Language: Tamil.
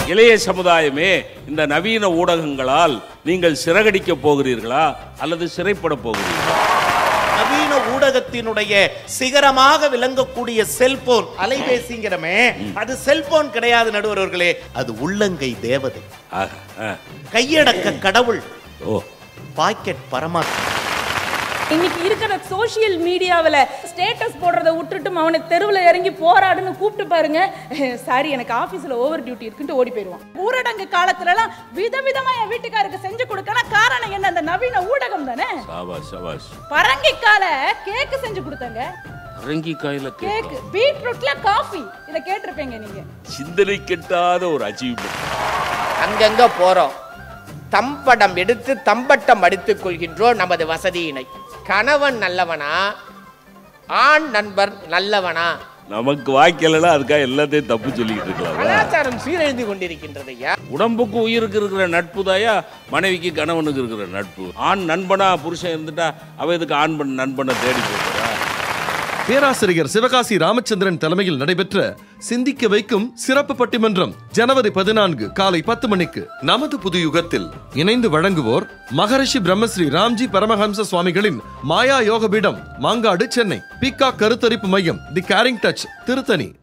இளைய சமுதாயமே, இந்த நவீன ஊடகங்களால் நீங்கள் சிறகடிக்க போகிறீர்களா அல்லது சிறைப்பட போகிறீர்களா? நவீன ஊடகத்தினுடைய சிகரமாக விளங்கக்கூடிய செல்போன், அலைபேசிங்கிறமே, அது செல்போன் கிடையாது நடுவர்களே, அது உள்ளங்கை தேவதை, கையடக்க கடவுள், பாக்கெட் பரமாத்மா. இன்னைக்கு இருக்கிற சோசியல் மீடியாவில் ஸ்டேட்டஸ் போடுறதை விட்டுட்டு அவனை தெருவில் இறங்கி போராடுன்னு கூப்பிட்டு பாருங்க, சாரி எனக்கு ஆஃபீஸில் ஓவர் டியூட்டி இருக்குன்ட்டு ஓடி போயிடுவான். ஊரடங்கு காலத்துலலாம் விதவிதமா என் வீட்டுக்காருக்கு செஞ்சு கொடுக்கலாம். காரணம் என்ன? அந்த நவீன ஊடகம் தானே. பரங்கிக்கால கேக்கு செஞ்சு கொடுத்தாங்க. பரங்கிக்காயில கேக்கு, பீட்ரூட்ல காஃபி, இதை கேட்டிருப்பீங்க நீங்க. சிந்தனை கெட்டாத ஒரு அச்சீவ்மெண்ட். அங்கங்க போறோம், தம்படம் எடுத்து தம்பட்டம் அடித்துக் கொள்கின்றோம் நமது வசதியினை. கணவன் நல்லவனா, ஆண் நண்பர் நல்லவனா? நமக்கு வாய்க்கலன்னா அதுக்காக எல்லாத்தையும் தப்பு சொல்லிக்கிட்டு இருக்கலாம். கலாச்சாரம் சீரழிந்து கொண்டிருக்கின்றது. உடம்புக்கு உயிருக்கு இருக்கிற நட்பு தாயா மனைவிக்கு கணவனுக்கு இருக்கிற நட்பு. ஆண் நண்பனா புருஷன் இருந்துட்டா அவ இதுக்கு ஆண் நண்பனை தேடி போகிறா. பேராசிரியர் சிவகாசி ராமச்சந்திரன் தலைமையில் நடைபெற்ற சிந்திக்க வைக்கும் சிறப்பு பட்டிமன்றம் ஜனவரி 14 காலை 10 மணிக்கு நமது புது யுகத்தில் இணைந்து வழங்குவோர் மகரிஷி பிரம்மஸ்ரீ ராம்ஜி பரமஹம்ச சுவாமிகளின் மாயா யோகபீடம், மாங்காடு, சென்னை. பீகாக் கருத்தரிப்பு மையம், தி கேரிங் டச், திருத்தணி.